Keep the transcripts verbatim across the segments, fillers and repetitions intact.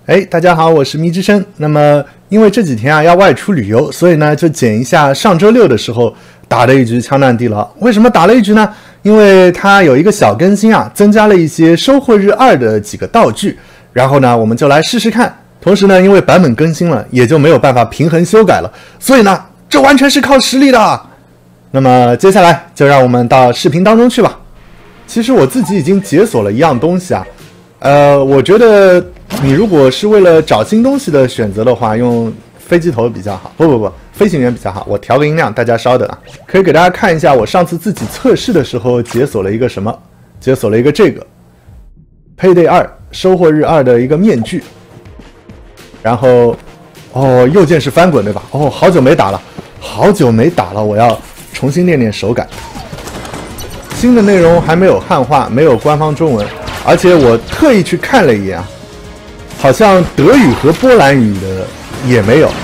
哎，大家好，我是迷之声。那么，因为这几天啊要外出旅游，所以呢就剪一下上周六的时候打的一局枪弹地牢。为什么打了一局呢？因为它有一个小更新啊，增加了一些收获日二的几个道具。然后呢，我们就来试试看。同时呢，因为版本更新了，也就没有办法平衡修改了。所以呢，这完全是靠实力的。那么接下来就让我们到视频当中去吧。其实我自己已经解锁了一样东西啊。呃，我觉得你如果是为了找新东西的选择的话，用飞机头比较好。不不不，飞行员比较好。我调个音量，大家稍等啊。可以给大家看一下，我上次自己测试的时候解锁了一个什么？解锁了一个这个 Payday 二收获日二的一个面具。然后，哦，右键是翻滚对吧？哦，好久没打了，好久没打了，我要重新练练手感。新的内容还没有汉化，没有官方中文。而且我特意去看了一眼啊，好像德语和波兰语的也没有，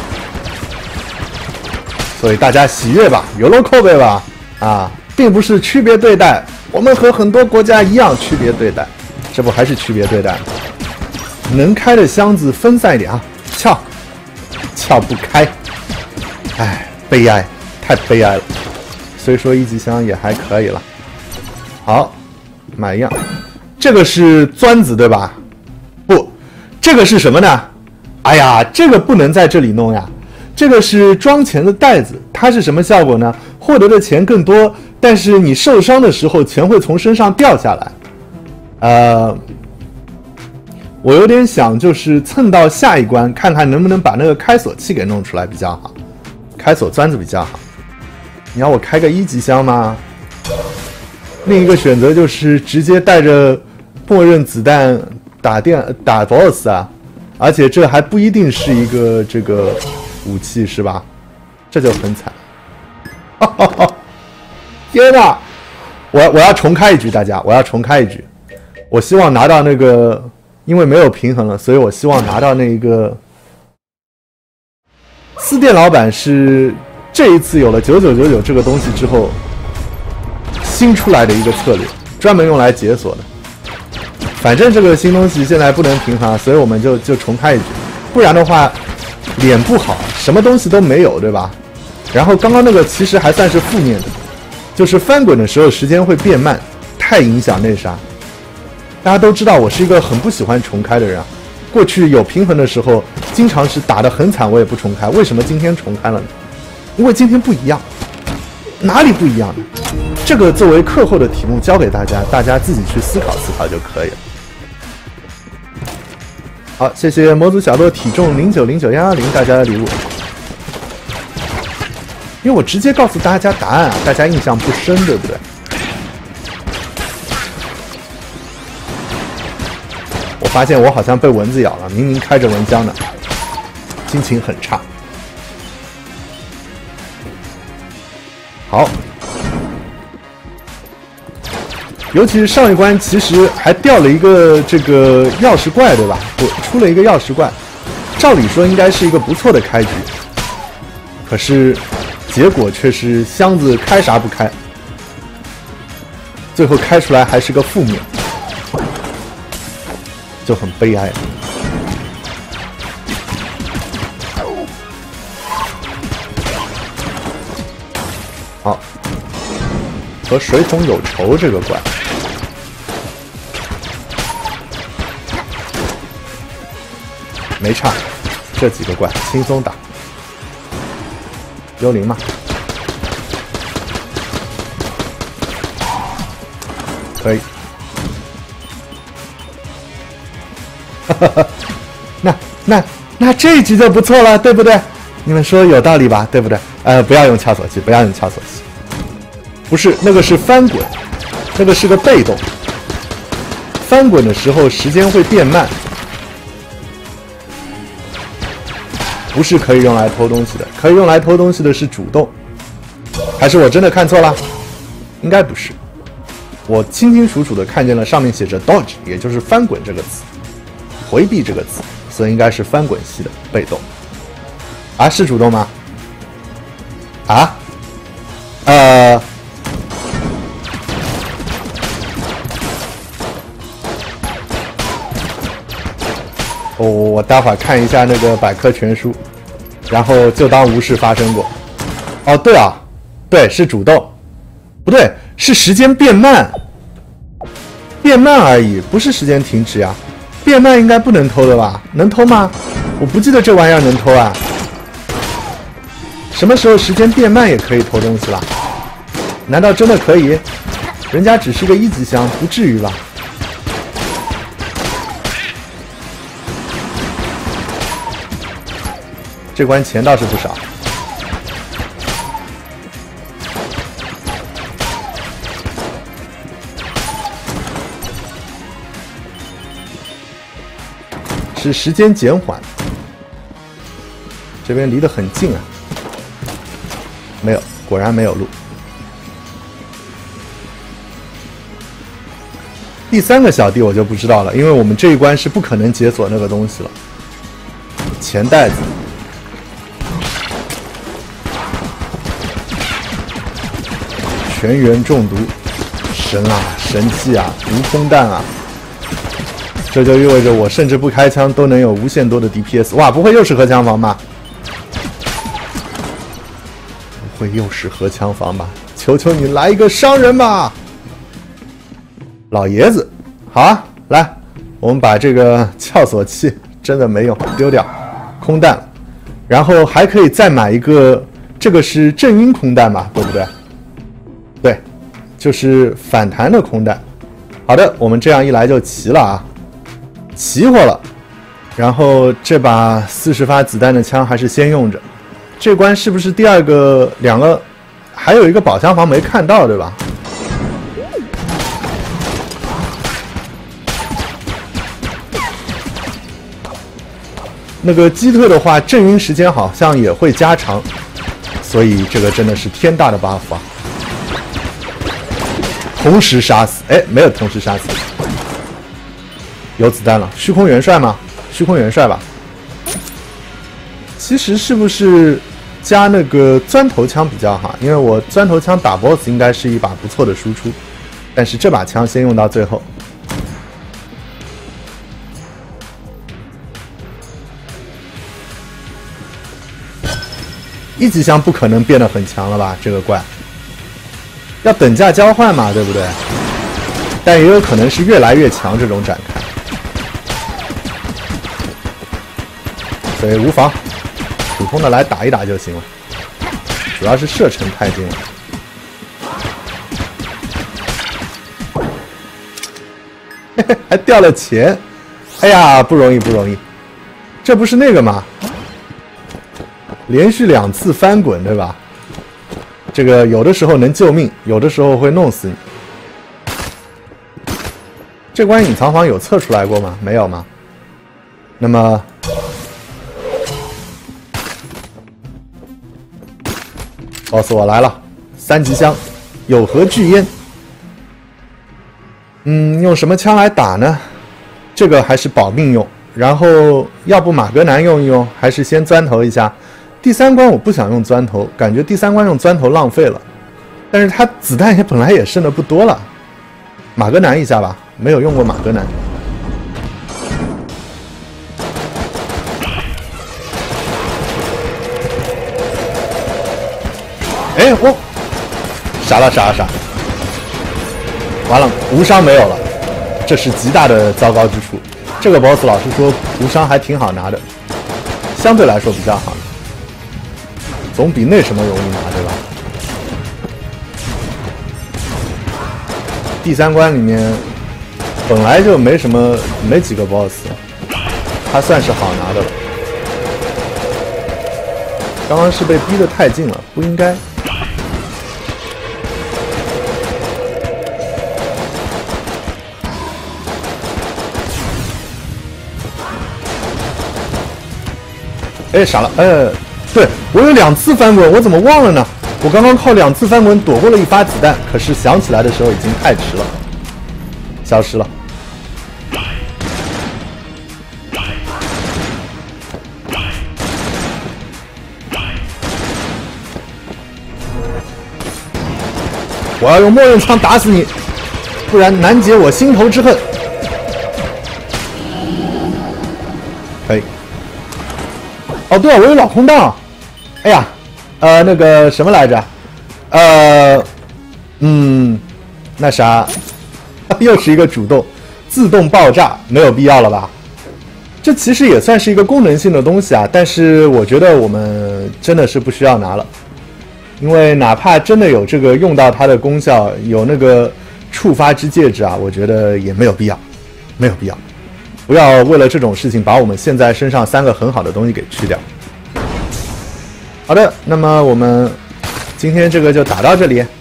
所以大家喜悦吧，有了扣背吧，啊，并不是区别对待，我们和很多国家一样区别对待，这不还是区别对待吗？能开的箱子分散一点啊，撬，撬不开，哎，悲哀，太悲哀了。虽说一级箱也还可以了，好，买一样。这个是钻子对吧？不，这个是什么呢？哎呀，这个不能在这里弄呀。这个是装钱的袋子，它是什么效果呢？获得的钱更多，但是你受伤的时候钱会从身上掉下来。呃，我有点想就是蹭到下一关，看看能不能把那个开锁器给弄出来比较好。开锁钻子比较好。你要我开个一级箱吗？另一个选择就是直接带着默认子弹打电打 boss 啊，而且这还不一定是一个这个武器是吧？这就很惨。天哪！我我要重开一局，大家，我要重开一局。我希望拿到那个，因为没有平衡了，所以我希望拿到那一个。私店老板是这一次有了九九九九这个东西之后新出来的一个策略，专门用来解锁的。反正这个新东西现在不能平衡，所以我们就就重开一局，不然的话脸不好，什么东西都没有，对吧？然后刚刚那个其实还算是负面的，就是翻滚的时候时间会变慢，太影响那啥。大家都知道我是一个很不喜欢重开的人啊，过去有平衡的时候，经常是打得很惨，我也不重开。为什么今天重开了呢？因为今天不一样，哪里不一样呢？这个作为课后的题目交给大家，大家自己去思考思考就可以了。好，谢谢模组小洛体重零九零九幺幺零大家的礼物。因为我直接告诉大家答案啊，大家印象不深，对不对？我发现我好像被蚊子咬了，明明开着蚊香呢，心情很差。好。尤其是上一关，其实还掉了一个这个钥匙怪，对吧？我出了一个钥匙怪，照理说应该是一个不错的开局，可是结果却是箱子开啥不开，最后开出来还是个负面，就很悲哀。好，和水桶有仇这个怪。没差，这几个怪轻松打。幽灵嘛，可以。那那那这一局就不错了，对不对？你们说有道理吧？对不对？呃，不要用撬锁器，不要用撬锁器。不是，那个是翻滚，那个是个被动。翻滚的时候时间会变慢。不是可以用来偷东西的，可以用来偷东西的是主动，还是我真的看错了？应该不是，我清清楚楚的看见了上面写着 dodge， 也就是翻滚这个词，回避这个词，所以应该是翻滚系的被动。啊，是主动吗？啊？呃，哦。 我待会儿看一下那个百科全书，然后就当无事发生过。哦，对啊，对，是主动，不对，是时间变慢，变慢而已，不是时间停止呀。变慢应该不能偷的吧？能偷吗？我不记得这玩意儿能偷啊。什么时候时间变慢也可以偷东西了？难道真的可以？人家只是个一级箱，不至于吧？这关钱倒是不少。是时间减缓，这边离得很近啊。没有，果然没有路。第三个小弟我就不知道了，因为我们这一关是不可能解锁那个东西了。钱袋子，全员中毒，神啊，神器啊，无空弹啊！这就意味着我甚至不开枪都能有无限多的 D P S。哇，不会又是荷枪房吧？不会又是荷枪房吧？求求你来一个伤人吧！老爷子，好啊，来，我们把这个撬锁器真的没用，丢掉，空弹，然后还可以再买一个，这个是震晕空弹嘛，对不对？对，就是反弹的空弹。好的，我们这样一来就齐了啊。齐活了，然后这把四十发子弹的枪还是先用着。这关是不是第二个两个？还有一个宝箱房没看到，对吧？那个基特的话，震晕时间好像也会加长，所以这个真的是天大的 buff 啊！同时杀死，哎，没有同时杀死。有子弹了，虚空元帅吗？虚空元帅吧。其实是不是加那个钻头枪比较好？因为我钻头枪打 boss 应该是一把不错的输出，但是这把枪先用到最后。一级箱不可能变得很强了吧？这个怪要等价交换嘛，对不对？但也有可能是越来越强这种展开。所以无妨，普通的来打一打就行了，主要是射程太近了。嘿嘿，还掉了钱，哎呀，不容易不容易，这不是那个吗？连续两次翻滚，对吧？这个有的时候能救命，有的时候会弄死你。这关隐藏房有测出来过吗？没有吗？那么。告诉我来了，三级箱，有何巨烟？嗯，用什么枪来打呢？这个还是保命用，然后要不马格南用一用，还是先钻头一下。第三关我不想用钻头，感觉第三关用钻头浪费了。但是它子弹也本来也剩的不多了，马格南一下吧，没有用过马格南。哎，我傻了傻了傻了，完了，无伤没有了，这是极大的糟糕之处。这个 boss 老实说无伤还挺好拿的，相对来说比较好，总比那什么容易拿，对吧？第三关里面本来就没什么，没几个 boss， 它算是好拿的了。刚刚是被逼得太近了，不应该。哎，傻了！哎，对我有两次翻滚，我怎么忘了呢？我刚刚靠两次翻滚躲过了一发子弹，可是想起来的时候已经太迟了，消失了。我要用默认枪打死你，不然难解我心头之恨。 可以。哦，对啊，我有老空档。哎呀，呃，那个什么来着？呃，嗯，那啥，又是一个主动自动爆炸，没有必要了吧？这其实也算是一个功能性的东西啊，但是我觉得我们真的是不需要拿了，因为哪怕真的有这个用到它的功效，有那个触发之介质啊，我觉得也没有必要，没有必要。不要为了这种事情把我们现在身上三个很好的东西给去掉。好的，那么我们今天这个就打到这里，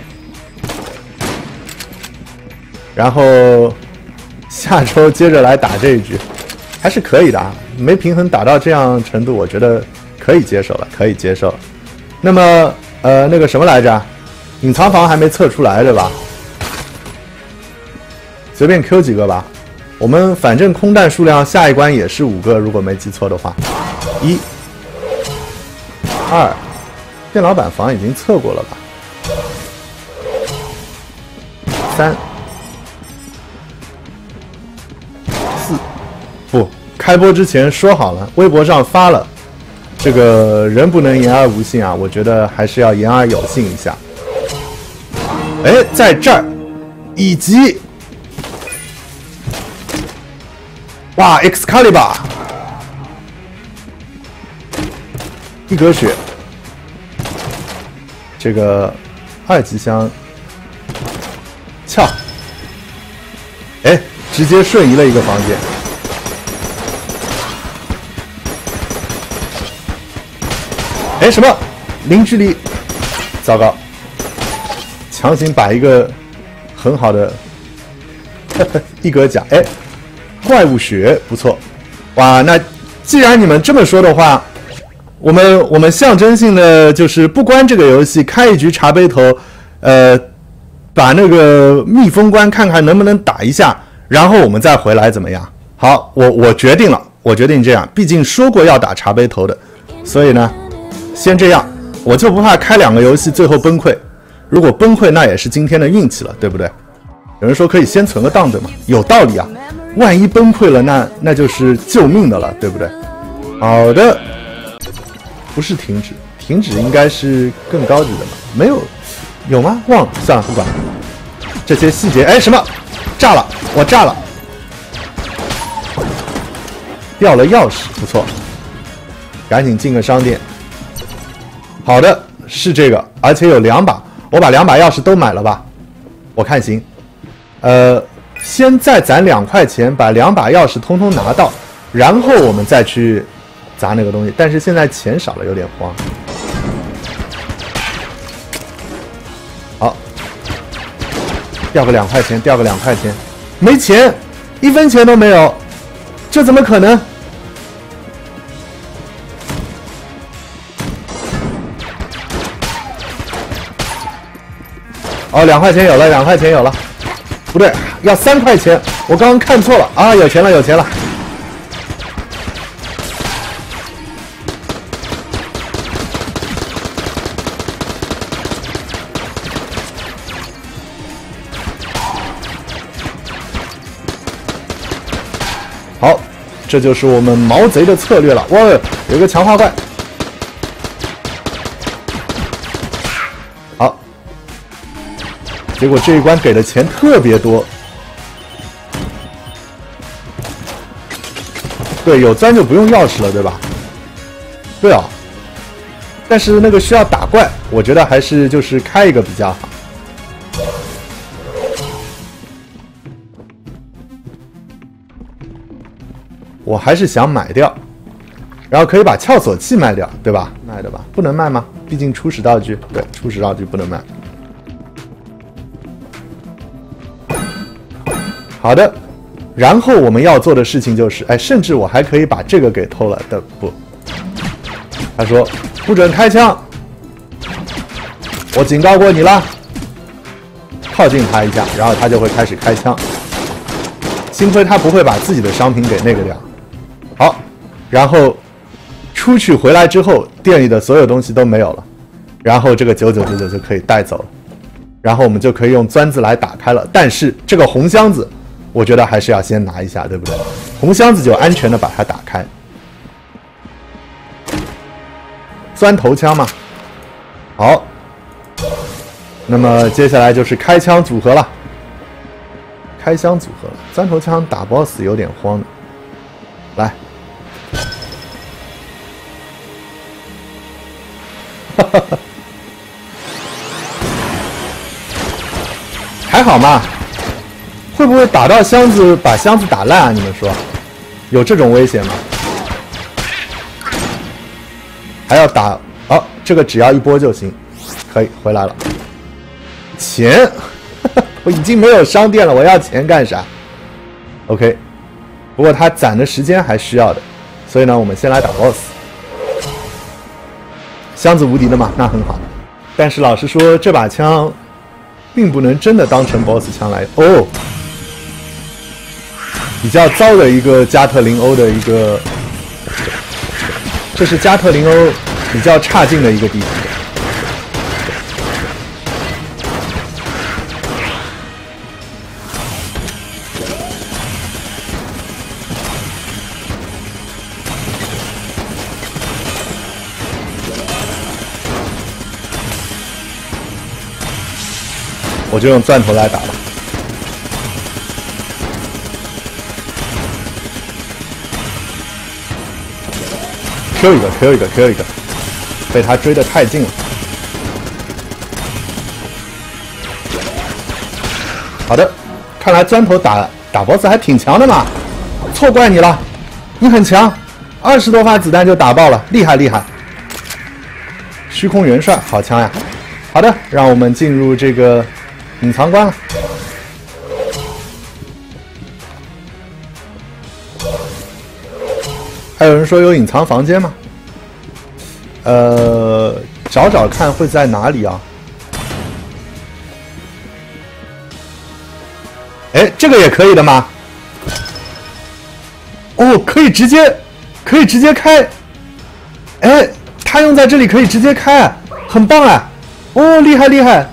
然后下周接着来打这一局，还是可以的啊。没平衡打到这样程度，我觉得可以接受了，可以接受。那么呃，那个什么来着？隐藏房还没测出来对吧？随便 Q 几个吧。我们反正空弹数量下一关也是五个，如果没记错的话。一、二，电脑板房已经测过了吧？三、四，不，开播之前说好了，微博上发了，这个人不能言而无信啊，我觉得还是要言而有信一下。哎，在这儿，以及。哇 ，Excalibur， 一格血，这个二级箱撬，哎，直接瞬移了一个房间。哎，什么？零距离，糟糕，强行把一个很好的一格甲，哎。怪物血不错，哇！那既然你们这么说的话，我们我们象征性的就是不关这个游戏，开一局茶杯头，呃，把那个蜜蜂关看看能不能打一下，然后我们再回来怎么样？好，我我决定了，我决定这样，毕竟说过要打茶杯头的，所以呢，先这样，我就不怕开两个游戏最后崩溃。如果崩溃，那也是今天的运气了，对不对？有人说可以先存个档的嘛，有道理啊。万一崩溃了，那那就是救命的了，对不对？好的，不是停止，停止应该是更高级的嘛？没有，有吗？忘了，算了，不管了。这些细节，哎，什么？炸了！我炸了！掉了钥匙，不错，赶紧进个商店。好的，是这个，而且有两把，我把两把钥匙都买了吧？我看行。呃。先再攒两块钱，把两把钥匙通通拿到，然后我们再去砸那个东西。但是现在钱少了，有点慌。好，掉个两块钱，掉个两块钱，没钱，一分钱都没有，这怎么可能？哦，两块钱有了，两块钱有了。不对，要三块钱，我刚刚看错了啊！有钱了，有钱了。好，这就是我们毛贼的策略了。哇，有个强化怪。好。结果这一关给的钱特别多，对，有钻就不用钥匙了，对吧？对啊，但是那个需要打怪，我觉得还是就是开一个比较好。我还是想买掉，然后可以把撬锁器卖掉，对吧？卖的吧？不能卖吗？毕竟初始道具，对，初始道具不能卖。好的，然后我们要做的事情就是，哎，甚至我还可以把这个给偷了的不？他说不准开枪，我警告过你了。靠近他一下，然后他就会开始开枪。幸亏他不会把自己的商品给那个掉。好，然后出去回来之后，店里的所有东西都没有了，然后这个九九九九就可以带走了，然后我们就可以用钻子来打开了。但是这个红箱子。我觉得还是要先拿一下，对不对？红箱子就安全的把它打开， 钻头枪嘛。好，那么接下来就是开枪组合了。开枪组合了，钻头枪打 boss 有点慌的。来，哈哈哈，还好嘛。会不会打到箱子把箱子打烂啊？你们说，有这种危险吗？还要打？哦，这个只要一波就行，可以回来了。钱。我已经没有商店了，我要钱干啥 ？OK， 不过他攒的时间还需要的，所以呢，我们先来打 boss。箱子无敌的嘛，那很好。但是老实说，这把枪并不能真的当成 boss 枪来哦。比较糟的一个加特林欧的一个，这是加特林欧比较差劲的一个地方。我就用钻头来打吧。Q 一个 ，Q 一个 ，Q 一个，被他追得太近了。好的，看来钻头打打 boss 还挺强的嘛，错怪你了，你很强，二十多发子弹就打爆了，厉害厉害。虚空元帅好强呀！好的，让我们进入这个隐藏关了。还有人说有隐藏房间吗？呃，找找看会在哪里啊？哎，这个也可以的吗？哦，可以直接，可以直接开。哎，它用在这里可以直接开，很棒啊！哦，厉害厉害，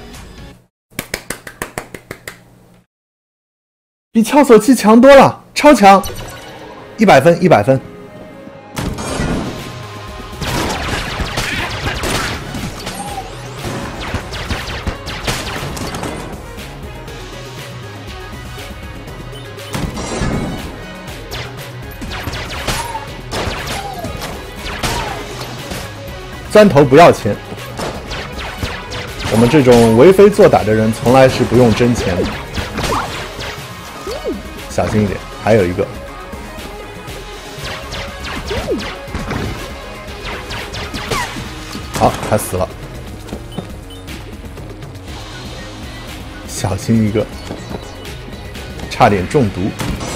比撬锁器强多了，超强，一百分，一百分。钻头不要钱，我们这种为非作歹的人从来是不用真钱的。小心一点，还有一个。好，他死了。小心一个，差点中毒。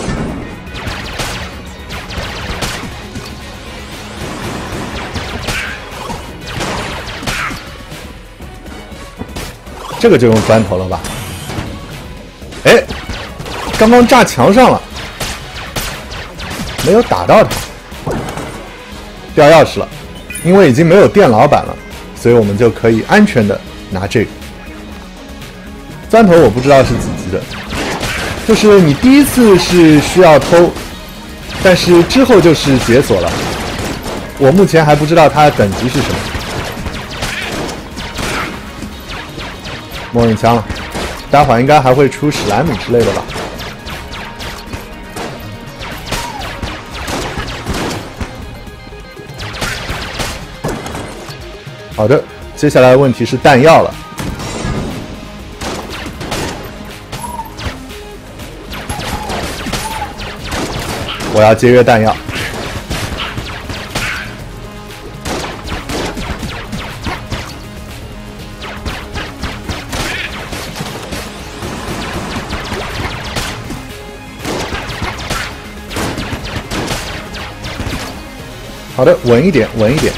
这个就用钻头了吧？哎，刚刚炸墙上了，没有打到他，掉钥匙了。因为已经没有店老板了，所以我们就可以安全的拿这个钻头。我不知道是几级的，就是你第一次是需要偷，但是之后就是解锁了。我目前还不知道它的等级是什么。末日枪了，待会儿应该还会出史莱姆之类的吧。好的，接下来问题是弹药了。我要节约弹药。好的，稳一点，稳一点。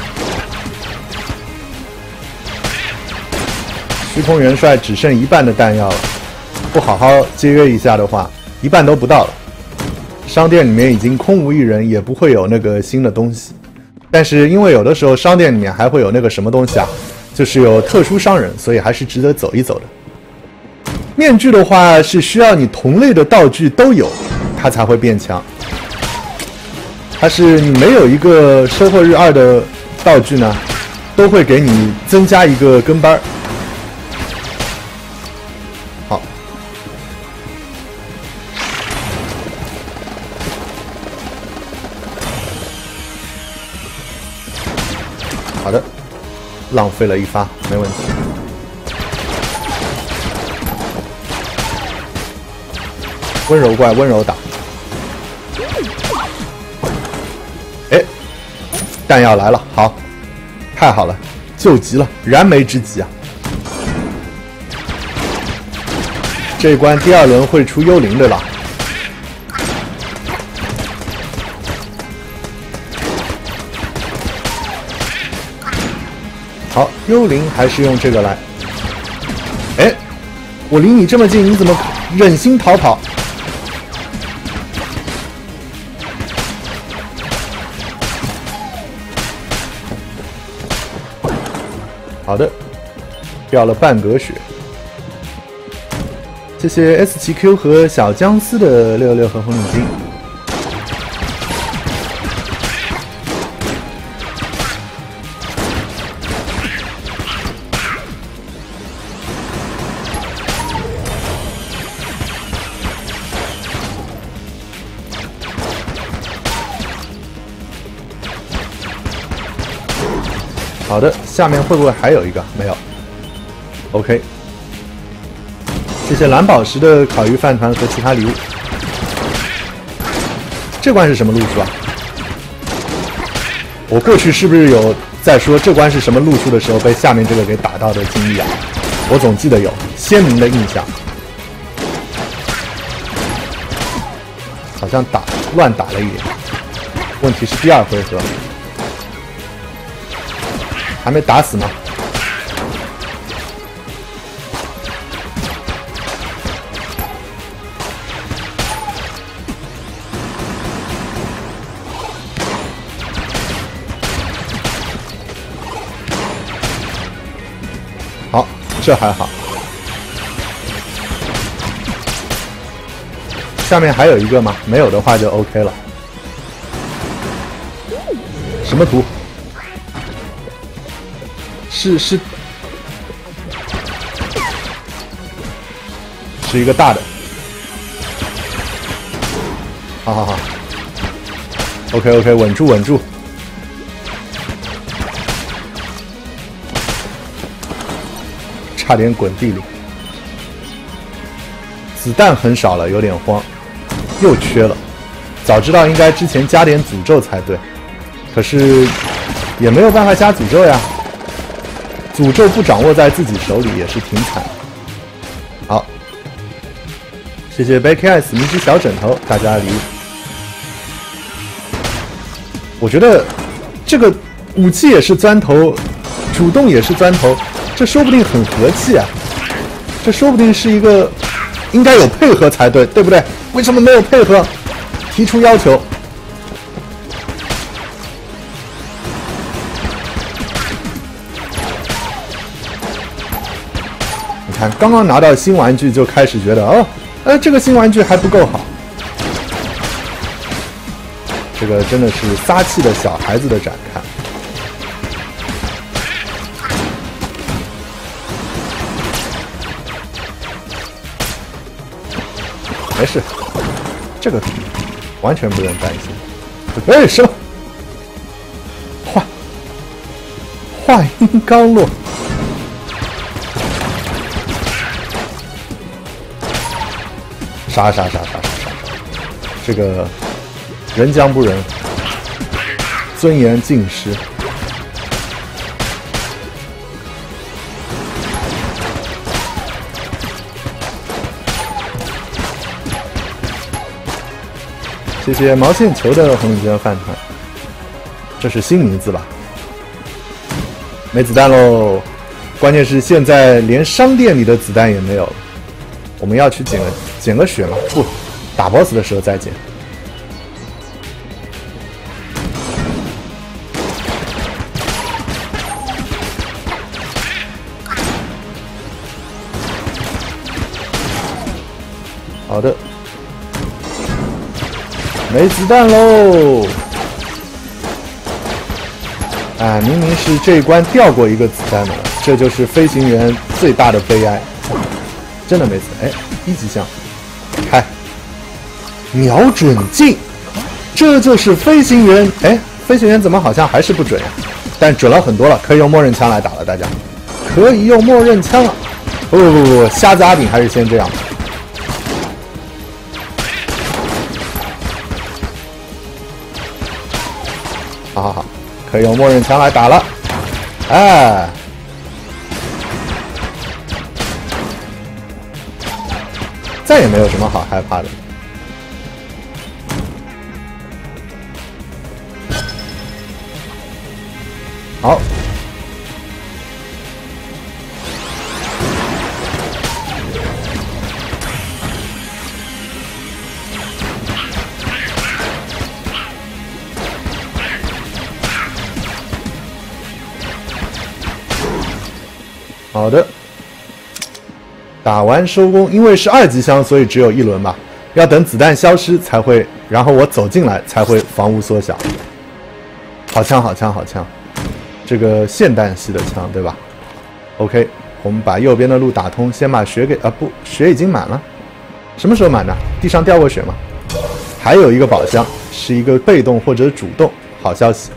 虚空元帅只剩一半的弹药了，不好好节约一下的话，一半都不到了。商店里面已经空无一人，也不会有那个新的东西。但是因为有的时候商店里面还会有那个什么东西啊，就是有特殊商人，所以还是值得走一走的。面具的话是需要你同类的道具都有，它才会变强。它是你没有一个收获日二的道具呢， 都会给你增加一个跟班。好，好的，浪费了一发，没问题。温柔怪，温柔打。哎，弹药来了，好，太好了，救急了，燃眉之急啊！这一关第二轮会出幽灵对吧？好，幽灵还是用这个来。哎，我离你这么近，你怎么忍心逃跑？好的，掉了半格血。谢谢 S 七 Q 和小姜丝的六六六和红领巾。好的，下面会不会还有一个？没有。OK， 谢谢蓝宝石的烤鱼饭团和其他礼物。这关是什么路数啊？我过去是不是有在说这关是什么路数的时候被下面这个给打到的经历啊？我总记得有鲜明的印象。好像打乱打了一点。问题是第二回合。还没打死吗？好，这还好。下面还有一个吗？没有的话就 OK 了。什么图？是是是一个大的，好好好 ，OK OK， 稳住稳住，差点滚地里，子弹很少了，有点慌，又缺了，早知道应该之前加点诅咒才对，可是也没有办法加诅咒呀。诅咒不掌握在自己手里也是挺惨的。好，谢谢 B K S 迷之小枕头大家的礼物。我觉得这个武器也是钻头，主动也是钻头，这说不定很和气啊！这说不定是一个应该有配合才对，对不对？为什么没有配合？提出要求。刚刚拿到新玩具就开始觉得哦，呃，这个新玩具还不够好。这个真的是撒气的小孩子的展开。没事，这个完全不用担心。哎，什么？话话音刚落。杀杀杀杀杀杀！这个人将不仁，尊严尽失。谢谢毛线球的红领巾饭团，这是新名字吧？没子弹喽！关键是现在连商店里的子弹也没有了。我们要去捡个捡个血吗？不，打 boss 的时候再捡。好的，没子弹喽！ 啊，明明是这一关掉过一个子弹的，这就是飞行员最大的悲哀。真的没死，哎，一级箱，开，瞄准镜，这就是飞行员。哎，飞行员怎么好像还是不准呀？但准了很多了，可以用默认枪来打了，大家可以用默认枪了。不不不不，瞎子阿炳还是先这样。好好好，可以用默认枪来打了。哎，再也没有什么好害怕的。好，好的，打完收工。因为是二级箱，所以只有一轮吧。要等子弹消失才会，然后我走进来才会房屋缩小。好枪，好枪，好枪！这个霰弹系的枪，对吧 ？OK， 我们把右边的路打通，先把血给啊不，血已经满了。什么时候满的？地上掉过血吗？还有一个宝箱，是一个被动或者主动，好消息。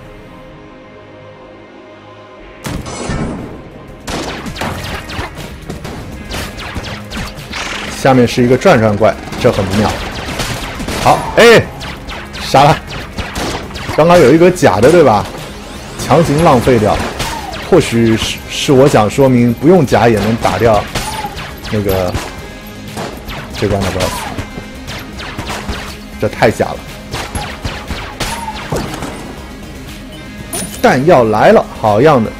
下面是一个转转怪，这很不妙。好，哎，杀了！刚刚有一个假的，对吧？强行浪费掉，或许是是我想说明，不用假也能打掉那个这关的 boss， 这太假了。弹药来了，好样的！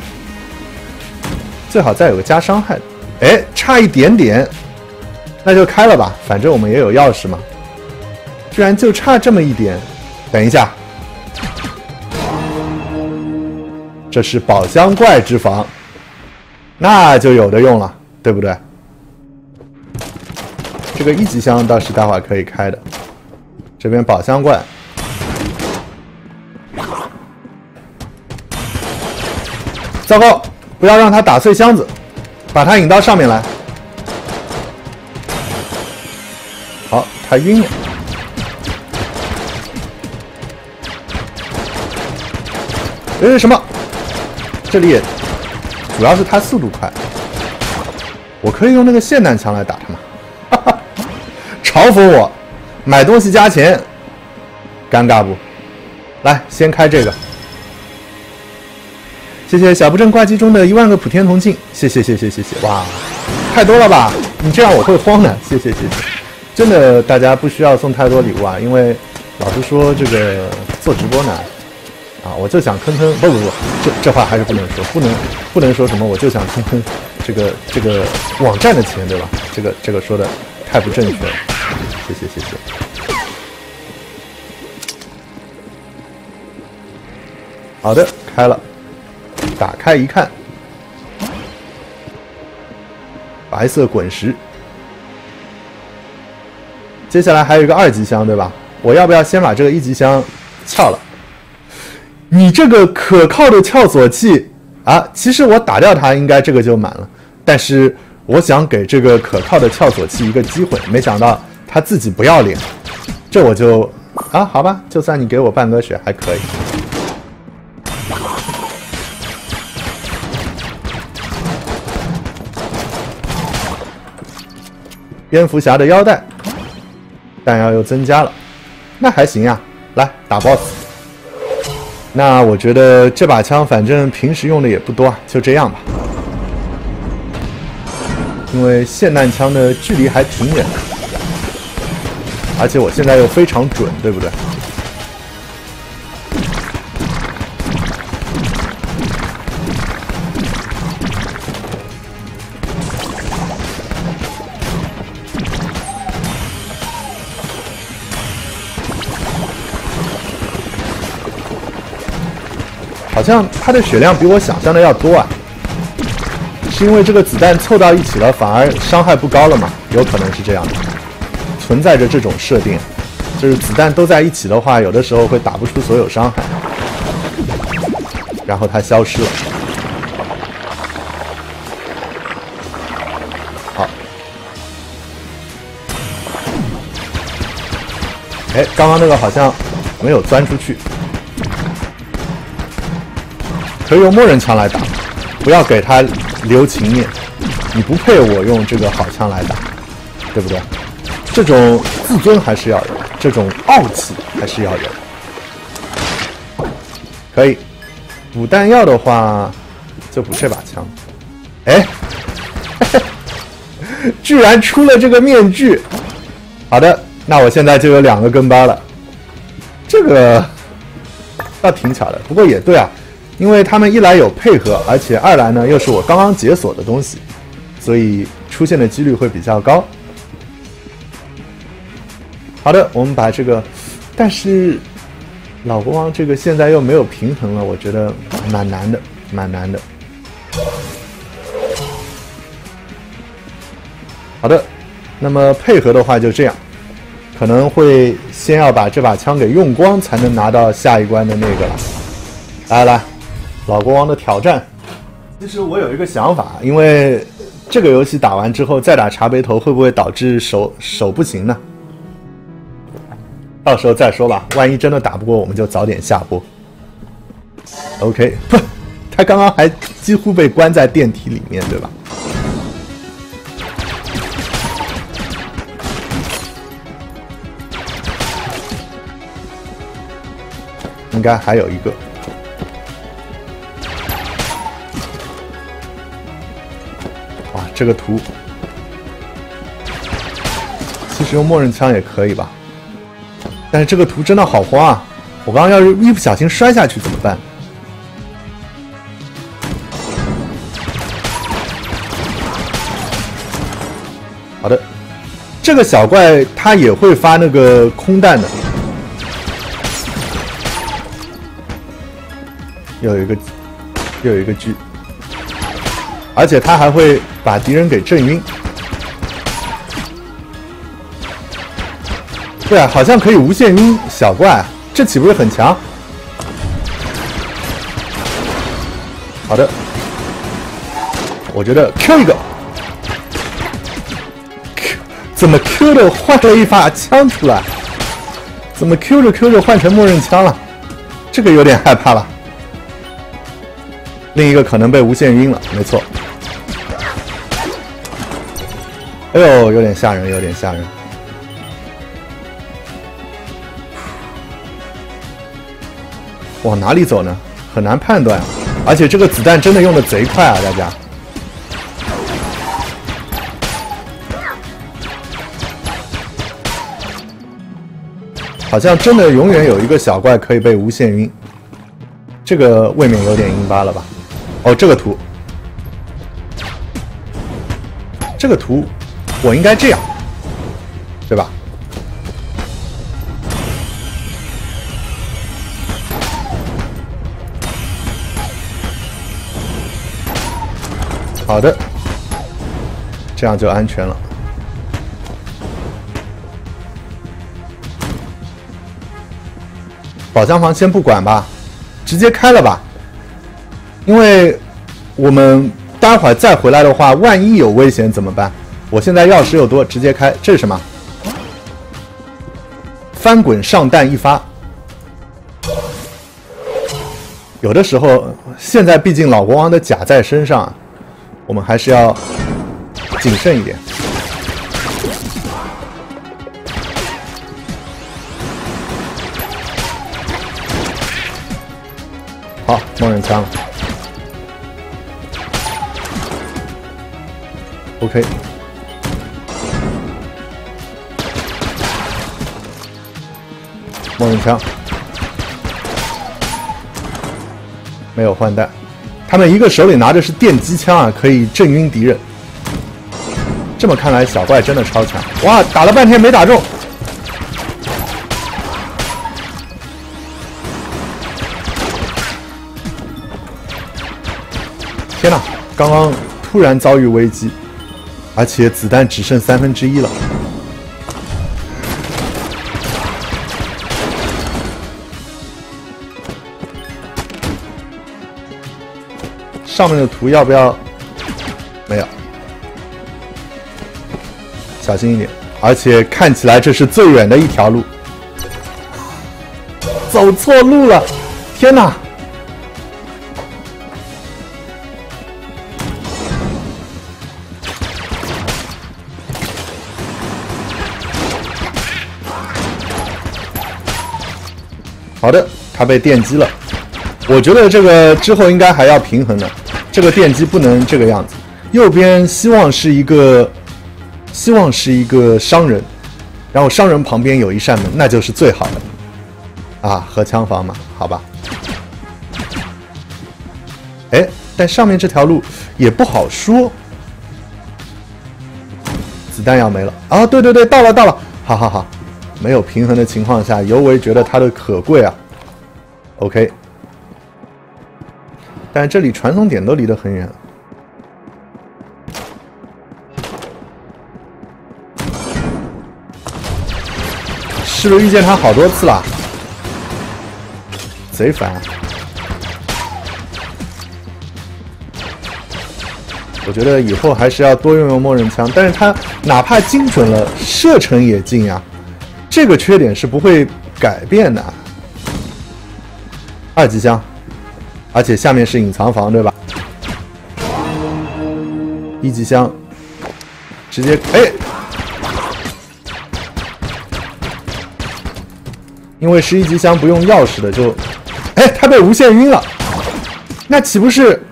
最好再有个加伤害的，哎，差一点点。那就开了吧，反正我们也有钥匙嘛。居然就差这么一点，等一下，这是宝箱怪之房，那就有的用了，对不对？这个一级箱倒是待会儿可以开的。这边宝箱怪，糟糕，不要让他打碎箱子，把他引到上面来。好，他晕了。呃，什么？这里也主要是他速度快，我可以用那个霰弹枪来打他吗？哈哈，嘲讽我，买东西加钱，尴尬不？来，先开这个。谢谢小布阵挂机中的一万个普天同庆，谢谢谢谢谢谢，哇，太多了吧？你这样我会慌的，谢谢谢谢。真的，大家不需要送太多礼物啊，因为老实说，这个做直播呢，啊，我就想坑坑，不不不，这这话还是不能说，不能不能说什么，我就想坑坑这个这个网站的钱，对吧？这个这个说的太不正确了，谢谢谢谢。好的，开了，打开一看，白色滚石。接下来还有一个二级箱，对吧？我要不要先把这个一级箱撬了？你这个可靠的撬锁器啊，其实我打掉它，应该这个就满了。但是我想给这个可靠的撬锁器一个机会，没想到他自己不要脸，这我就啊，好吧，就算你给我半个血还可以。蝙蝠侠的腰带。弹药又增加了，那还行呀。来打 boss。那我觉得这把枪反正平时用的也不多啊，就这样吧。因为霰弹枪的距离还挺远的，而且我现在又非常准，对不对？好像他的血量比我想象的要多啊，是因为这个子弹凑到一起了，反而伤害不高了吗？有可能是这样的，存在着这种设定，就是子弹都在一起的话，有的时候会打不出所有伤害。 然后它消失了。好，哎，刚刚那个好像没有钻出去，可以用默认枪来打，不要给他留情面，你不配我用这个好枪来打，对不对？这种自尊还是要有，这种傲气还是要有。可以补弹药的话，就补这把枪。哎，居然出了这个面具。好的，那我现在就有两个跟班了。这个倒挺巧的，不过也对啊，因为他们一来有配合，而且二来呢又是我刚刚解锁的东西，所以出现的几率会比较高。好的，我们把这个，但是老国王这个现在又没有平衡了，我觉得蛮难的，蛮难的。好的，那么配合的话就这样，可能会先要把这把枪给用光，才能拿到下一关的那个了。来来，老国王的挑战。其实我有一个想法，因为这个游戏打完之后再打茶杯头，会不会导致手手不行呢？到时候再说吧，万一真的打不过，我们就早点下播。OK， 不，他刚刚还几乎被关在电梯里面，对吧？应该还有一个。哇，这个图，其实用默认枪也可以吧。但是这个图真的好慌啊！我刚刚要是一不小心摔下去怎么办？好的，这个小怪它也会发那个空弹的，又有一个，又有一个狙，而且它还会把敌人给震晕。对啊，好像可以无限晕小怪，这岂不是很强？好的，我觉得 Q 一个 ，Q 怎么 Q 的换了一把枪出来？怎么 Q 着 Q 着换成默认枪了？这个有点害怕了。另一个可能被无限晕了，没错。哎呦，有点吓人，有点吓人。往哪里走呢？很难判断啊！而且这个子弹真的用的贼快啊，大家。好像真的永远有一个小怪可以被无限晕，这个未免有点阴巴了吧？哦，这个图，这个图，我应该这样，对吧？好的，这样就安全了。宝箱房先不管吧，直接开了吧，因为我们待会儿再回来的话，万一有危险怎么办？我现在钥匙又多，直接开。这是什么？翻滚上弹一发。有的时候，现在毕竟老国王的甲在身上，我们还是要谨慎一点。好，默认枪。OK。默认枪。没有换弹。他们一个手里拿的是电击枪啊，可以震晕敌人。这么看来，小怪真的超强。哇，打了半天没打中。天哪！刚刚突然遭遇危机，而且子弹只剩三分之一了。 上面的图要不要？没有，小心一点。而且看起来这是最远的一条路，走错路了！天哪！好的，他被电击了。我觉得这个之后应该还要平衡的，这个电击不能这个样子。右边希望是一个，希望是一个商人，然后商人旁边有一扇门，那就是最好的。啊，荷枪房嘛，好吧。哎，但上面这条路也不好说。子弹要没了啊！对对对，到了到了，好好好。没有平衡的情况下，尤为觉得它的可贵啊。OK， 但这里传送点都离得很远。是不是遇见他好多次了？贼烦！我觉得以后还是要多用用默认枪，但是它哪怕精准了，射程也近呀。这个缺点是不会改变的。二级枪，而且下面是隐藏房，对吧？一级枪，直接哎，因为是一级枪不用钥匙的就，哎，他被无限晕了，那岂不是？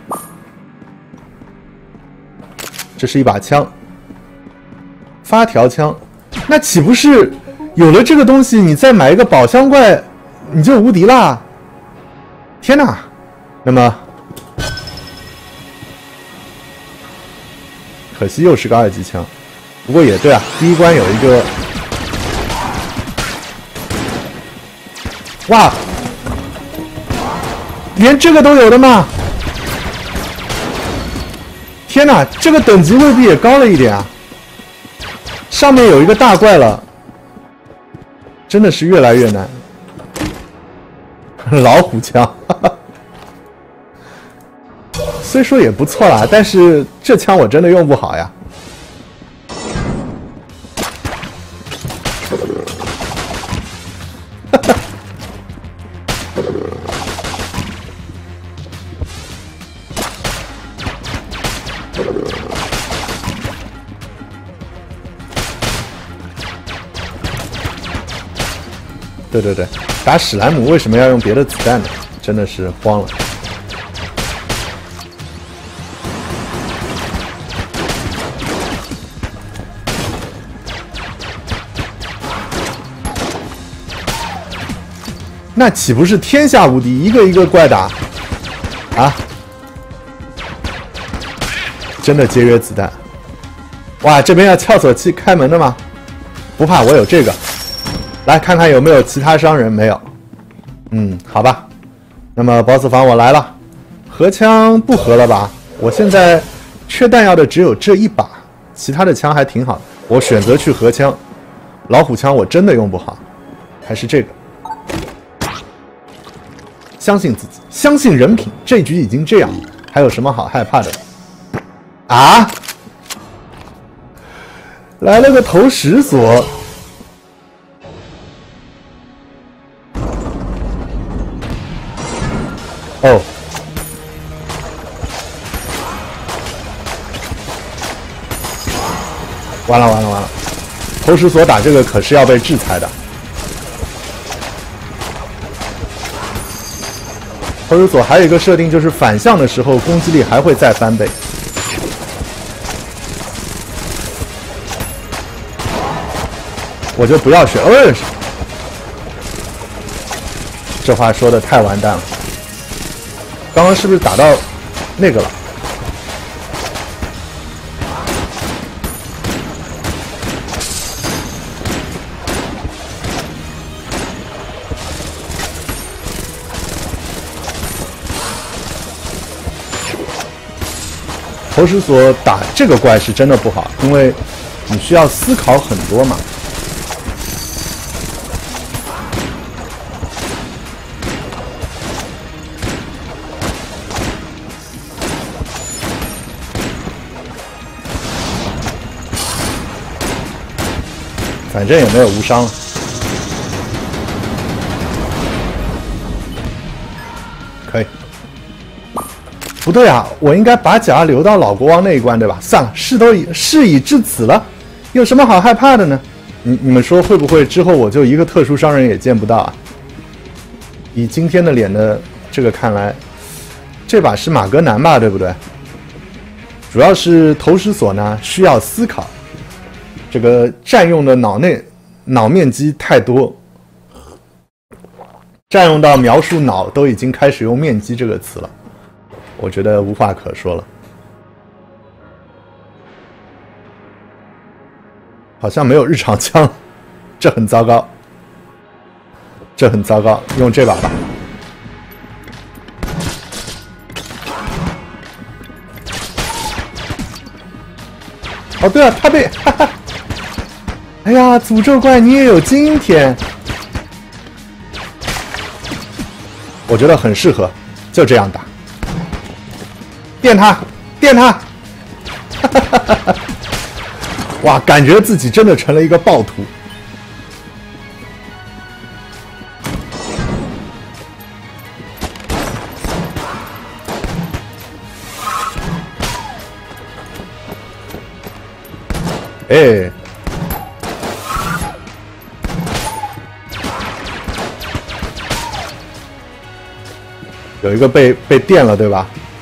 这是一把枪，发条枪，那岂不是？有了这个东西，你再买一个宝箱怪，你就无敌啦！天哪！那么，可惜又是个二级枪。不过也对啊，第一关有一个，哇，连这个都有的吗？天哪，这个等级未必也高了一点啊！上面有一个大怪了。真的是越来越难。老虎枪，哈哈，虽说也不错啦，但是这枪我真的用不好呀。哈哈。对对对，打史莱姆为什么要用别的子弹呢？真的是慌了。那岂不是天下无敌，一个一个怪打啊？真的节约子弹。哇，这边要撬锁器开门的吗？不怕，我有这个。来看看有没有其他商人，没有。嗯，好吧。那么 boss 房我来了，荷枪不合了吧？我现在缺弹药的只有这一把，其他的枪还挺好的。我选择去荷枪，老虎枪我真的用不好，还是这个。相信自己，相信人品，这局已经这样，还有什么好害怕的？啊！来了个投石锁。哦，完了完了完了！投石锁打这个可是要被制裁的。投石锁还有一个设定，就是反向的时候攻击力还会再翻倍。我就不要选，哦，这话说的太完蛋了。刚刚是不是打到那个了？投石锁打这个怪是真的不好，因为你需要思考很多嘛。 反正也没有无伤了。可以。不对啊，我应该把甲留到老国王那一关，对吧？算了，事都已事已至此了，有什么好害怕的呢？你你们说会不会之后我就一个特殊商人也见不到啊？以今天的脸的这个看来，这把是马格南吧，对不对？主要是投石索呢需要思考，这个占用的脑内脑面积太多，占用到描述脑都已经开始用面积这个词了，我觉得无话可说了。好像没有日常枪，这很糟糕，这很糟糕，用这把吧。哦，对了，他被，哈哈，哎呀，诅咒怪你也有今天，我觉得很适合，就这样打，电他，电他，哈哈哈哈！哇，感觉自己真的成了一个暴徒。哎，有一个被被电了，对吧？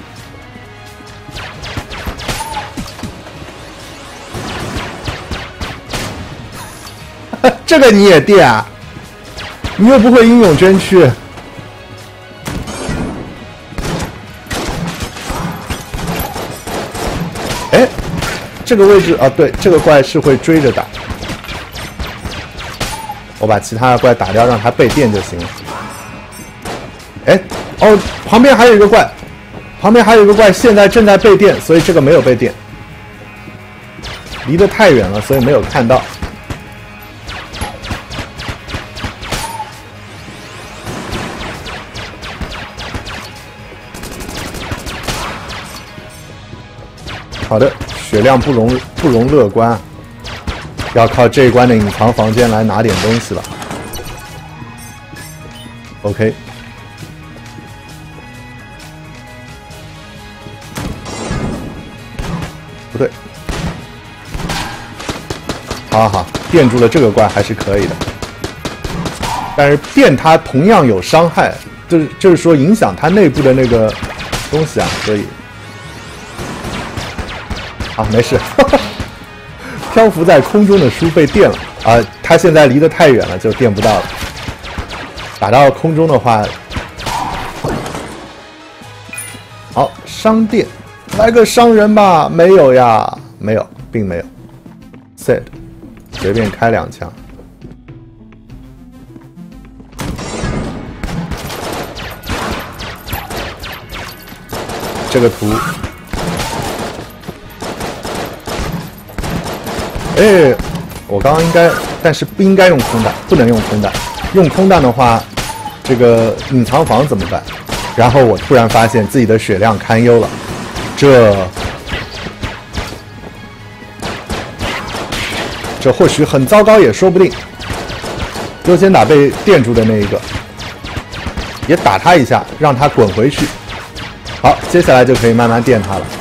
这个你也电啊？你又不会英勇捐躯。哎，这个位置啊，对，这个怪是会追着打。我把其他的怪打掉，让他被电就行了。哎，哦，旁边还有一个怪，旁边还有一个怪，现在正在被电，所以这个没有被电。离得太远了，所以没有看到。好的，血量不容不容乐观啊，要靠这一关的隐藏房间来拿点东西了。OK， 不对，好好好，电住了这个怪还是可以的，但是电它同样有伤害，就是就是说影响它内部的那个东西啊，所以。啊，没事，漂浮在空中的书被电了啊！他现在离得太远了，就电不到了。打到空中的话，好，伤电，来个伤人吧？没有呀，没有，并没有。Sad， 随便开两枪。这个图。哎，我刚刚应该，但是不应该用空弹，不能用空弹。用空弹的话，这个隐藏房怎么办？然后我突然发现自己的血量堪忧了，这这或许很糟糕也说不定。优先打被电住的那一个，也打他一下，让他滚回去。好，接下来就可以慢慢电他了。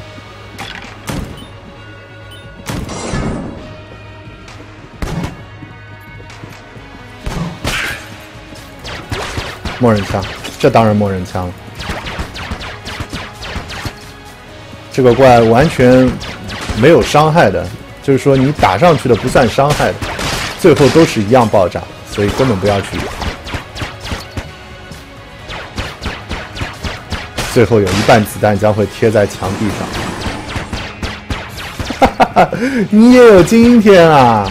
默认枪，这当然默认枪了。这个怪完全没有伤害的，就是说你打上去的不算伤害的，最后都是一样爆炸，所以根本不要去。最后有一半子弹将会贴在墙壁上。哈哈哈，你也有今天啊！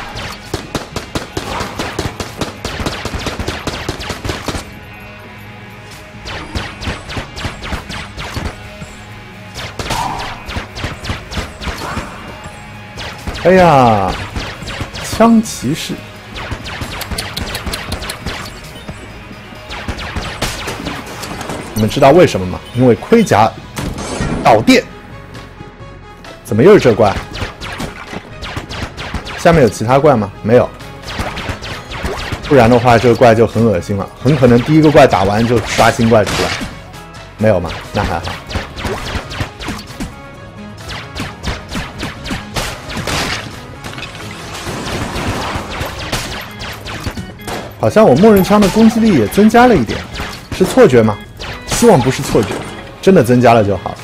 哎呀，枪骑士，你们知道为什么吗？因为盔甲导电。怎么又是这怪？ 下面有其他怪吗？没有。不然的话，这个怪就很恶心了，很可能第一个怪打完就刷新怪出来。没有吗？那还好。好像我默认枪的攻击力也增加了一点，是错觉吗？希望不是错觉，真的增加了就好了。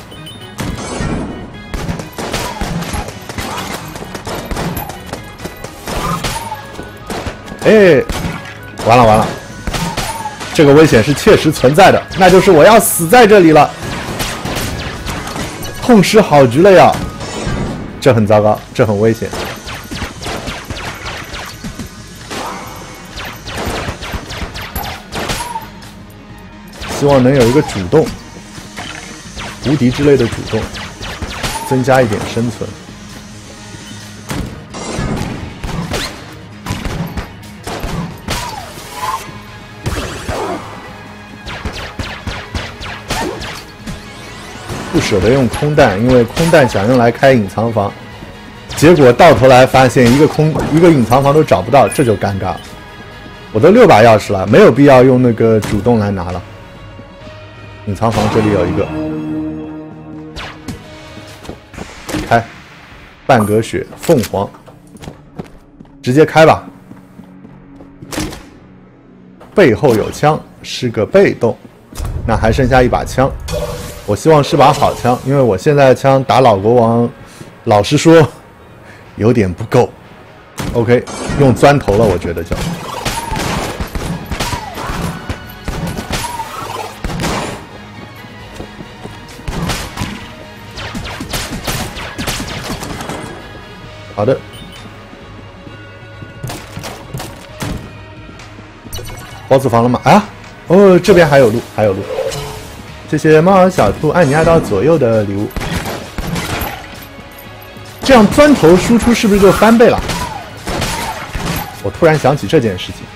哎，完了完了，这个危险是切实存在的，那就是我要死在这里了，痛失好局了呀！这很糟糕，这很危险。希望能有一个主动，无敌之类的主动，增加一点生存。不舍得用空弹，因为空弹想用来开隐藏房，结果到头来发现一个空一个隐藏房都找不到，这就尴尬了。我都六把钥匙了，没有必要用那个主动来拿了。隐藏房这里有一个，开，半格血，凤凰，直接开吧。背后有枪，是个被动，那还剩下一把枪。我希望是把好枪，因为我现在的枪打老国王，老实说有点不够。OK， 用钻头了，我觉得就。好的。包子房了吗？啊，哦，这边还有路，还有路。这些猫儿小兔按你爱到左右的礼物，这样钻头输出是不是就翻倍了？我突然想起这件事情，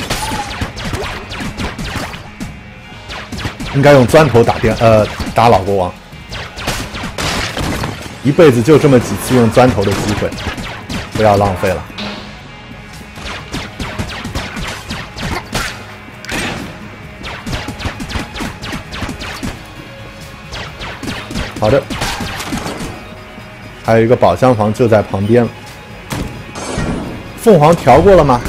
应该用钻头打电呃打老国王，一辈子就这么几次用钻头的机会，不要浪费了。好的，还有一个宝箱房就在旁边了。凤凰调过了吗？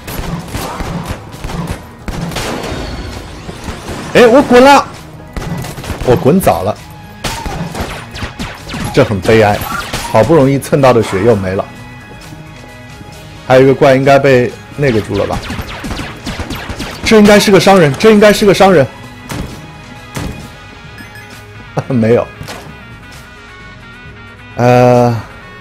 哎，我滚了，我滚早了，这很悲哀，好不容易蹭到的血又没了。还有一个怪应该被那个住了吧？这应该是个商人，这应该是个商人。没有。呃，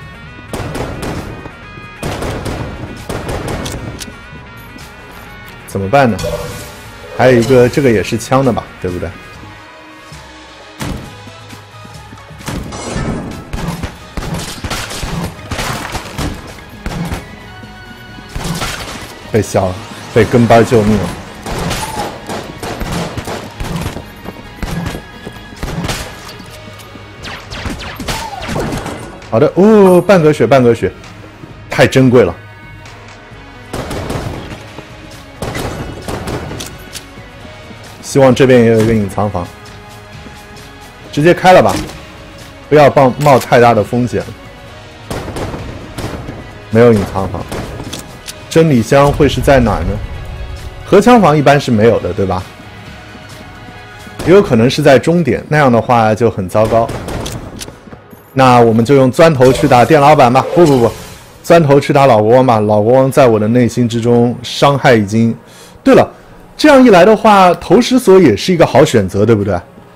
怎么办呢？还有一个，这个也是枪的吧，对不对？被削了，被跟班救命了。好的，哦，半格血，半格血，太珍贵了。希望这边也有一个隐藏房，直接开了吧，不要冒冒太大的风险。没有隐藏房，真理箱会是在哪儿呢？合枪房一般是没有的，对吧？也有可能是在终点，那样的话就很糟糕。那我们就用钻头去打店老板吧。不不不，钻头去打老国王吧。老国王在我的内心之中伤害已经……对了，这样一来的话，投石锁也是一个好选择，对不对？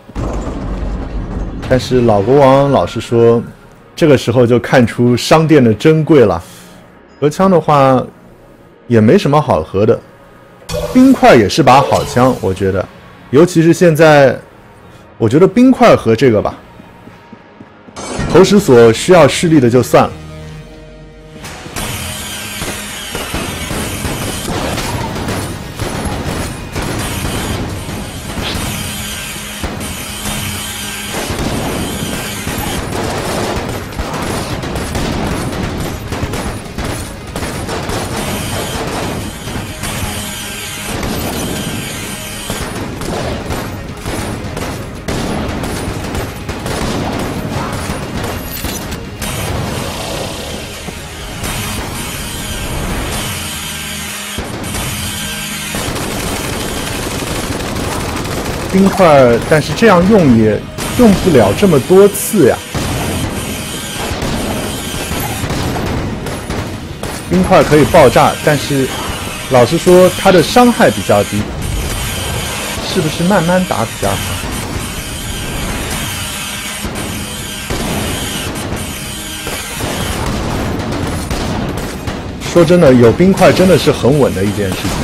但是老国王老实说，这个时候就看出商店的珍贵了。合枪的话也没什么好合的，冰块也是把好枪，我觉得，尤其是现在，我觉得冰块和这个吧。投石锁需要视力的就算了。 冰块，但是这样用也用不了这么多次呀。冰块可以爆炸，但是老实说，它的伤害比较低，是不是慢慢打比较好？说真的，有冰块真的是很稳的一件事情。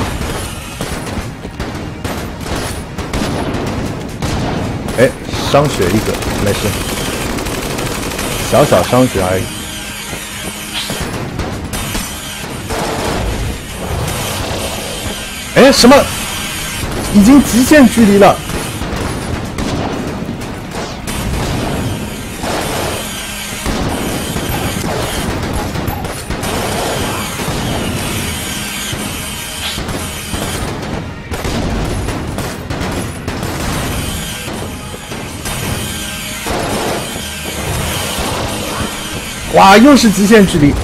哎，伤血一个，没事，小小伤血而已。哎，什么？已经极限距离了。哇，又是极限距离！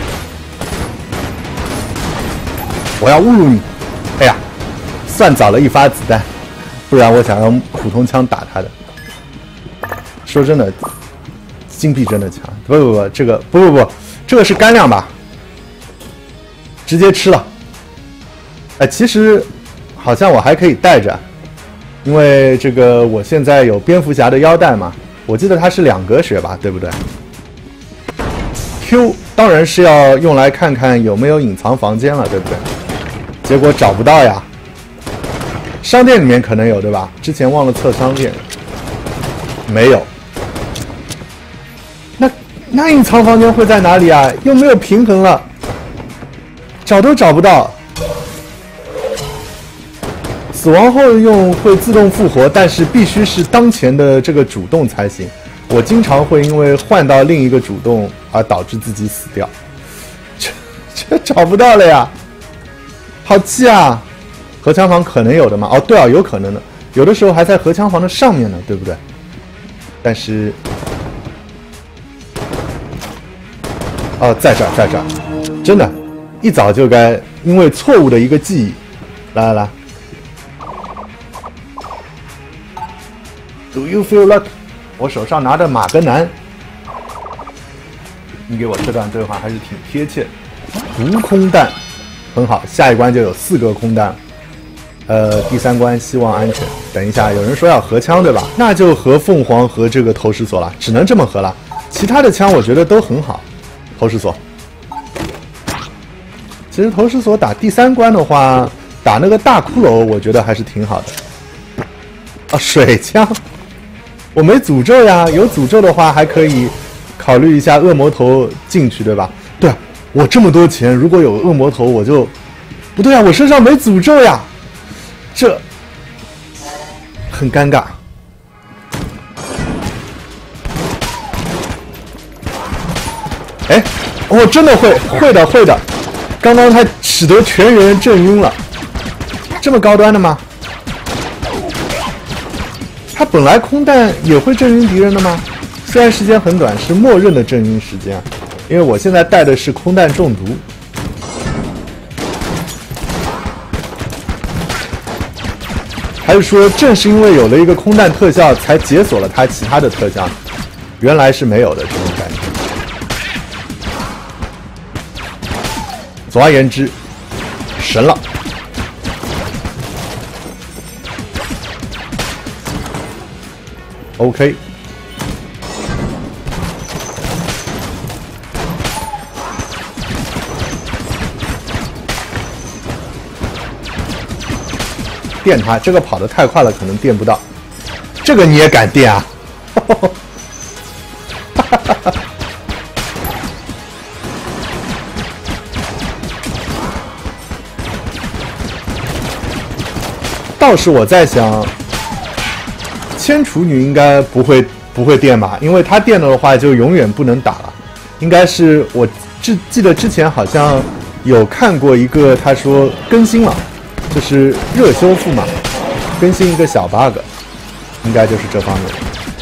我要侮辱你！哎呀，算早了一发子弹，不然我想用普通枪打他的。说真的，金币真的强。不不不，这个不不不，这个是干粮吧？直接吃了。哎，其实好像我还可以带着，因为这个我现在有蝙蝠侠的腰带嘛，我记得它是两格血吧，对不对？Q 当然是要用来看看有没有隐藏房间了，对不对？结果找不到呀。商店里面可能有，对吧？之前忘了测商店，没有。那那隐藏房间会在哪里啊？又没有平衡了，找都找不到。死亡后用会自动复活，但是必须是当前的这个主动才行。我经常会因为换到另一个主动而导致自己死掉，这这找不到了呀，好气啊！核枪房可能有的嘛？哦，对啊，有可能的，有的时候还在核枪房的上面呢，对不对？但是，哦，在这儿，在这儿，真的，一早就该因为错误的一个记忆，来来来 ，Do you feel lucky？我手上拿着马格南，你给我这段对话还是挺贴切的。无空弹，很好，下一关就有四个空弹。呃，第三关希望安全。等一下，有人说要合枪对吧？那就合凤凰和这个投石锁了，只能这么合了。其他的枪我觉得都很好。投石锁，其实投石锁打第三关的话，打那个大骷髅，我觉得还是挺好的。啊，水枪。我没诅咒呀，有诅咒的话还可以考虑一下恶魔头进去，对吧？对啊，我这么多钱，如果有恶魔头，我就不对啊，我身上没诅咒呀，这很尴尬。哎，我、哦、真的会，会的，会的。刚刚他使得全员震晕了，这么高端的吗？他本来空弹也会震晕敌人的吗？虽然时间很短，是默认的震晕时间，因为我现在带的是空弹中毒。还是说，正是因为有了一个空弹特效，才解锁了它其他的特效？原来是没有的这种感觉。总而言之，神了。OK， 电他，这个跑得太快了，可能电不到。这个你也敢电啊？倒是我在想。千处女应该不会不会电吧？因为她电了的话就永远不能打了。应该是我记记得之前好像有看过一个，他说更新了，就是热修复嘛，更新一个小 bug， 应该就是这方面。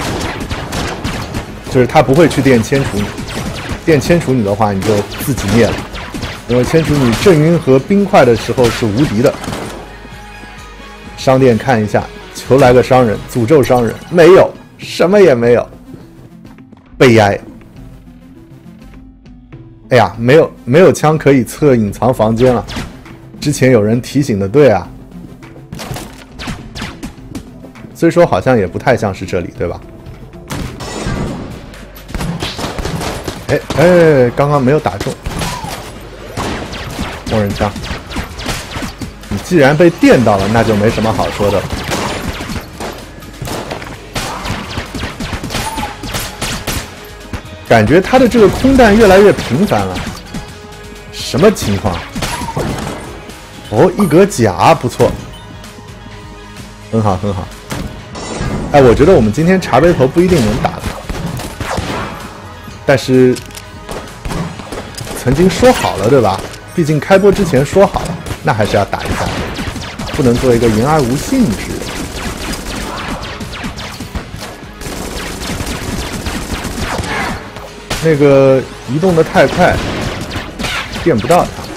就是他不会去电千处女，电千处女的话你就自己灭了，因为千处女震晕和冰块的时候是无敌的。商店看一下。 求来个商人，诅咒商人，没有，什么也没有，悲哀。哎呀，没有没有枪可以测隐藏房间了。之前有人提醒的对啊，虽说好像也不太像是这里，对吧？哎哎，刚刚没有打中，默认枪。你既然被电到了，那就没什么好说的了。感觉他的这个空弹越来越频繁了，什么情况？哦，一格甲不错，很好很好。哎，我觉得我们今天茶杯头不一定能打的，但是曾经说好了对吧？毕竟开播之前说好了，那还是要打一下，不能做一个言而无信之人。那个移动的太快，电不到他。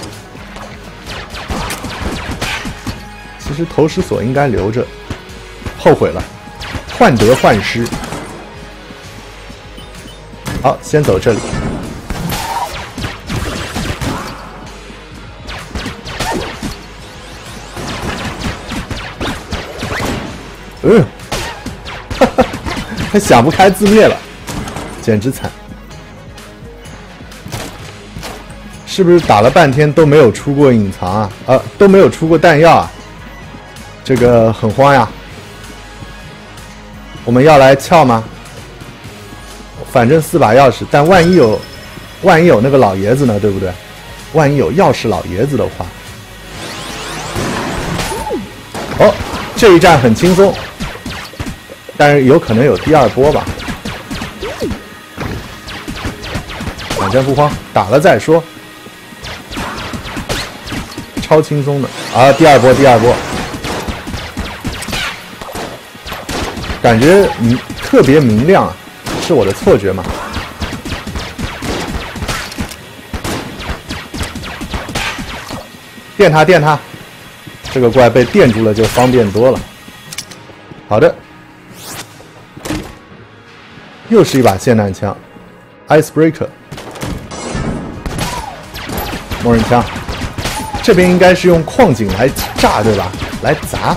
其实投石锁应该留着，后悔了，患得患失。好，先走这里。嗯，哈哈，他想不开自灭了，简直惨。是不是打了半天都没有出过隐藏啊？啊，都没有出过弹药啊？这个很慌呀。我们要来撬吗？反正四把钥匙，但万一有，万一有那个老爷子呢，对不对？万一有钥匙老爷子的话，哦，这一战很轻松，但是有可能有第二波吧。反正不慌，打了再说。超轻松的啊！第二波，第二波，感觉嗯特别明亮啊，是我的错觉吗？电他，电他，这个怪被电住了就方便多了。好的，又是一把霰弹枪 ，Icebreaker， 默认枪。这边应该是用矿井来炸，对吧？来砸。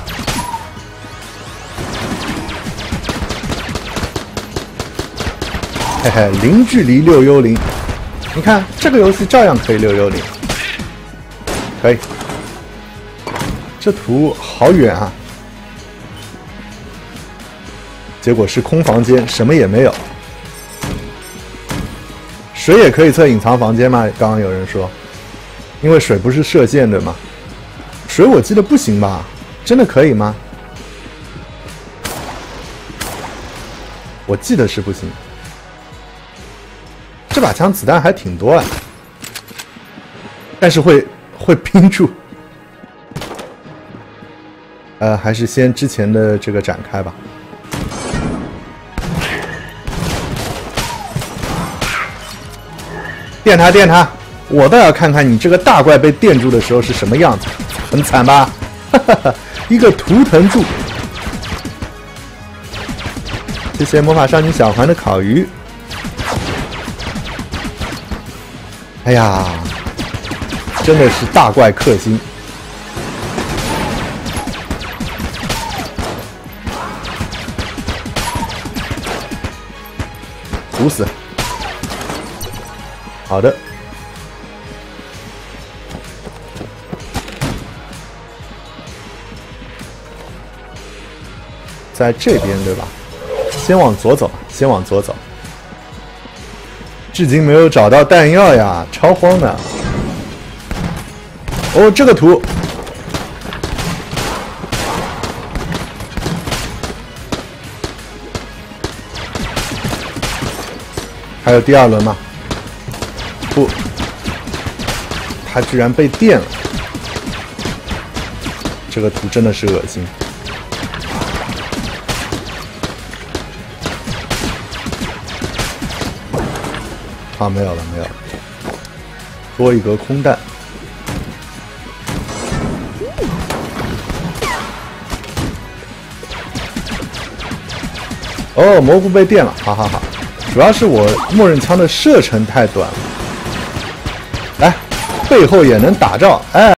嘿嘿，零距离六幽灵，你看这个游戏照样可以六幽灵，可以。这图好远啊！结果是空房间，什么也没有。水也可以测隐藏房间吗？刚刚有人说。因为水不是射线对吗？水我记得不行吧？真的可以吗？我记得是不行。这把枪子弹还挺多啊，但是会会拼住。呃，还是先之前的这个展开吧。电他，电他！我倒要看看你这个大怪被电住的时候是什么样子，很惨吧？哈哈哈，一个图腾柱。谢谢魔法少女小环的烤鱼。哎呀，真的是大怪氪金。毒死。好的。在这边对吧？先往左走，先往左走。至今没有找到弹药呀，超慌的。哦，这个图，还有第二轮吗？不，他居然被电了。这个图真的是恶心。啊，没有了，没有了，多一格空弹。 哦，蘑菇被电了，好好好。主要是我默认枪的射程太短了。来，背后也能打照，哎。